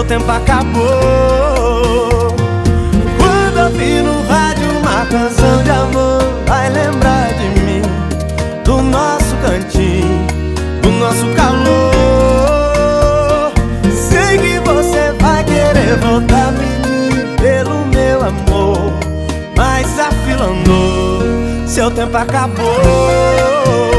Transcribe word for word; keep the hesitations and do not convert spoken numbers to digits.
tempo acabou. Quando ouvir no rádio uma canção de amor, vai lembrar de mim, do nosso cantinho, do nosso calor. Sei que você vai querer voltar a pedir pelo meu amor, mas a fila andou, seu tempo acabou.